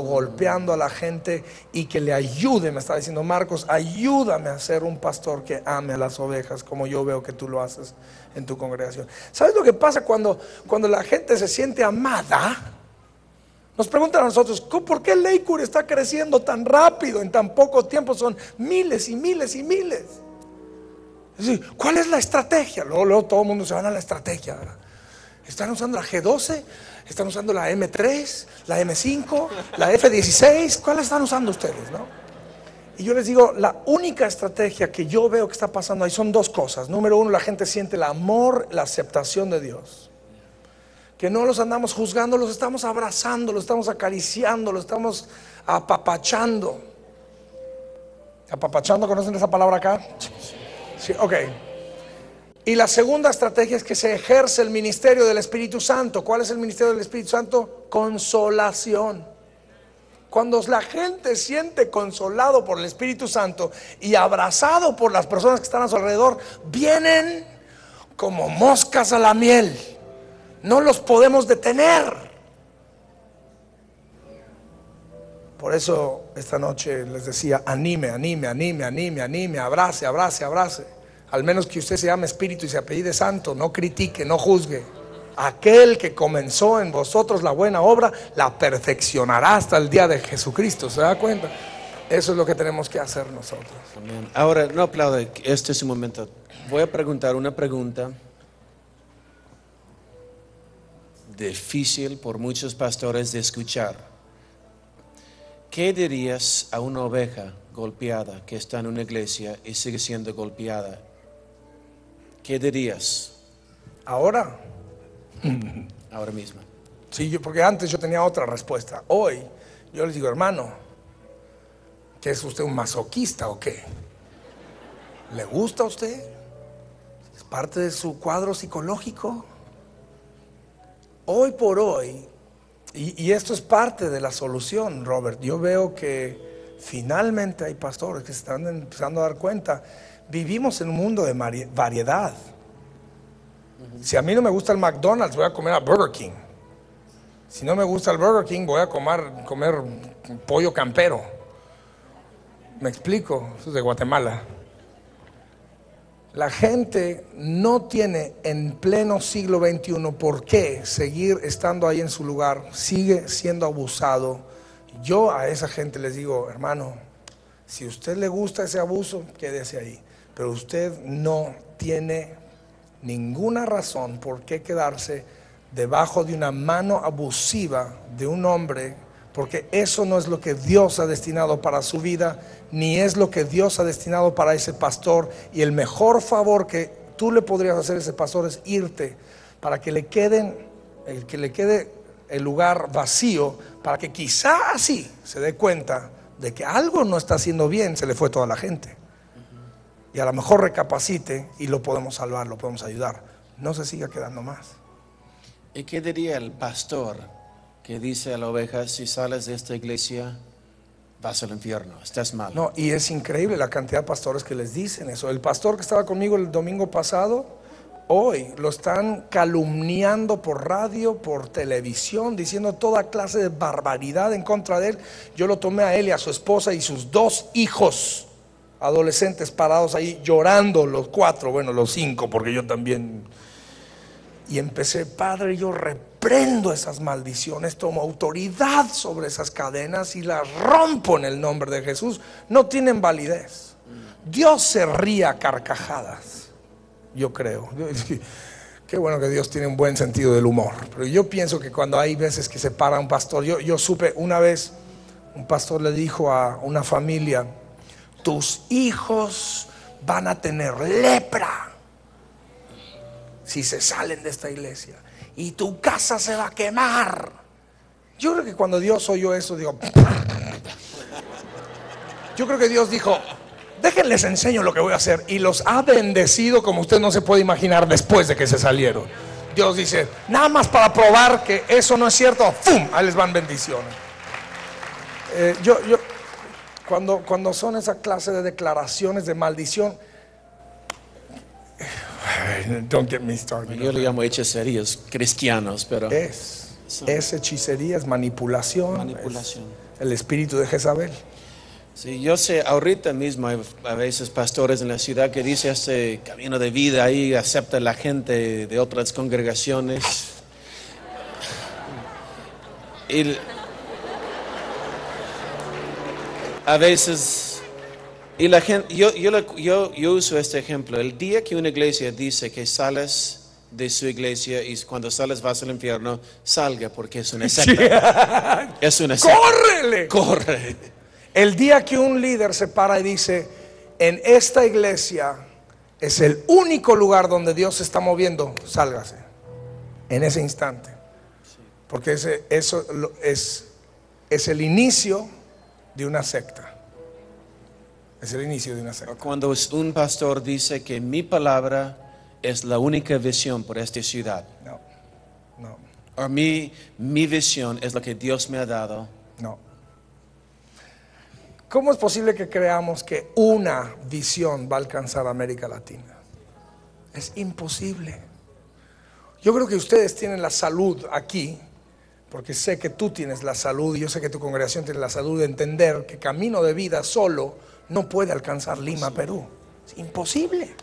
golpeando a la gente y que le ayude. Me está diciendo Marcos, ayúdame a ser un pastor que ame a las ovejas como yo veo que tú lo haces en tu congregación. ¿Sabes lo que pasa cuando la gente se siente amada? Nos preguntan a nosotros, ¿por qué Lakewood está creciendo tan rápido? En tan poco tiempo son miles y miles y miles. Es decir, ¿cuál es la estrategia? Luego todo el mundo se va a la estrategia, ¿verdad? Están usando la G12, están usando la M3, la M5, la F16. ¿Cuál están usando ustedes, no? Y yo les digo, la única estrategia que yo veo que está pasando ahí son dos cosas. Número uno, la gente siente el amor, la aceptación de Dios. Que no los andamos juzgando, los estamos abrazando, los estamos acariciando, los estamos apapachando. ¿Apapachando? ¿Conocen esa palabra acá? Sí, ok. Y la segunda estrategia es que se ejerce el ministerio del Espíritu Santo. ¿Cuál es el ministerio del Espíritu Santo? Consolación. Cuando la gente siente consolado por el Espíritu Santo y abrazado por las personas que están a su alrededor, vienen como moscas a la miel. No los podemos detener. Por eso esta noche les decía, anime, abrace. Al menos que usted se llame Espíritu y se apellide Santo, no critique, no juzgue. Aquel que comenzó en vosotros la buena obra, la perfeccionará hasta el día de Jesucristo. ¿Se da cuenta? Eso es lo que tenemos que hacer nosotros. Amén. Ahora, no aplaude, este es un momento. Voy a preguntar una pregunta difícil por muchos pastores de escuchar. ¿Qué dirías a una oveja golpeada que está en una iglesia y sigue siendo golpeada? ¿Qué dirías? Ahora mismo. Sí, porque antes yo tenía otra respuesta. Hoy yo les digo, hermano, ¿qué es usted, un masoquista o qué? ¿Le gusta a usted? ¿Es parte de su cuadro psicológico? Hoy por hoy, y esto es parte de la solución, Robert, yo veo que finalmente hay pastores que se están empezando a dar cuenta. Vivimos en un mundo de variedad. Si a mí no me gusta el McDonald's, voy a comer a Burger King. Si no me gusta el Burger King, voy a comer pollo campero. ¿Me explico? Eso es de Guatemala. La gente no tiene en pleno siglo XXI por qué seguir estando ahí en su lugar. Sigue siendo abusado. Yo a esa gente les digo, hermano, si a usted le gusta ese abuso, quédese ahí. Pero usted no tiene ninguna razón por qué quedarse debajo de una mano abusiva de un hombre, porque eso no es lo que Dios ha destinado para su vida, ni es lo que Dios ha destinado para ese pastor. Y el mejor favor que tú le podrías hacer a ese pastor es irte, para que le quede el lugar vacío, para que quizá así se dé cuenta de que algo no está haciendo bien. Se le fue toda la gente. Y a lo mejor recapacite y lo podemos salvar, lo podemos ayudar. No se siga quedando más. ¿Y qué diría el pastor que dice a la oveja, si sales de esta iglesia, vas al infierno, estás mal? No, y es increíble la cantidad de pastores que les dicen eso. El pastor que estaba conmigo el domingo pasado, hoy lo están calumniando por radio, por televisión, diciendo toda clase de barbaridad en contra de él. Yo lo tomé a él y a su esposa y sus 2 hijos adolescentes parados ahí llorando, los 4, bueno, los 5, porque yo también. Y empecé, Padre, yo reprendo esas maldiciones, tomo autoridad sobre esas cadenas y las rompo en el nombre de Jesús. No tienen validez. Dios se ríe a carcajadas, yo creo. Qué bueno que Dios tiene un buen sentido del humor. Pero yo pienso que cuando hay veces que se para un pastor, yo supe una vez, un pastor le dijo a una familia, tus hijos van a tener lepra si se salen de esta iglesia, y tu casa se va a quemar. Yo creo que cuando Dios oyó eso, digo, yo creo que Dios dijo, déjenles enseño lo que voy a hacer, y los ha bendecido como usted no se puede imaginar después de que se salieron. Dios dice, nada más para probar que eso no es cierto, ¡pum!, ahí les van bendiciones. Cuando son esa clase de declaraciones de maldición, don't get me started. Yo le llamo hechicerías cristianos, pero es hechicería, es manipulación. el espíritu de Jezabel. Sí, yo sé, ahorita mismo hay a veces pastores en la ciudad que dicen este camino de vida ahí, acepta a la gente de otras congregaciones. Y a veces, y la gente, yo uso este ejemplo. El día que una iglesia dice que sales de su iglesia y cuando sales vas al infierno, salga porque es una secta. Es una secta. ¡Córrele! Corre. El día que un líder se para y dice, en esta iglesia es el único lugar donde Dios se está moviendo, sálgase. En ese instante. Porque eso es el inicio de una secta. Es el inicio de una secta. Cuando un pastor dice que mi palabra es la única visión por esta ciudad. No, no, O mi visión es lo que Dios me ha dado. no. ¿Cómo es posible que creamos que una visión va a alcanzar a América Latina? Es imposible. Yo creo que ustedes tienen la salud aquí, porque sé que tú tienes la salud y yo sé que tu congregación tiene la salud de entender que Camino de Vida solo no puede alcanzar Lima, Perú. Es imposible.